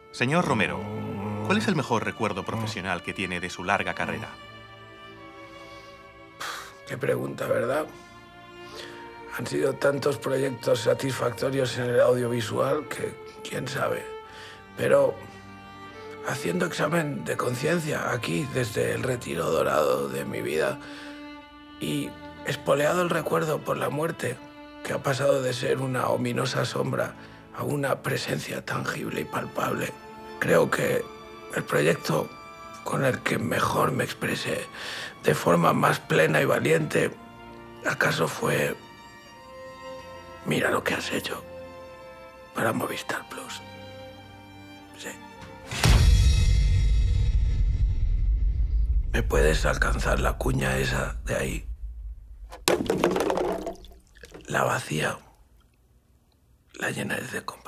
Señor Romero, ¿cuál es el mejor recuerdo profesional que tiene de su larga carrera? Qué pregunta, ¿verdad? Han sido tantos proyectos satisfactorios en el audiovisual que quién sabe. Pero haciendo examen de conciencia aquí desde el retiro dorado de mi vida y espoleado el recuerdo por la muerte, que ha pasado de ser una ominosa sombra a una presencia tangible y palpable, creo que el proyecto con el que mejor me expresé de forma más plena y valiente, acaso fue Mira lo que has hecho para Movistar Plus. Sí. ¿Me puedes alcanzar la cuña esa de ahí? La vacía la llenaré de comida.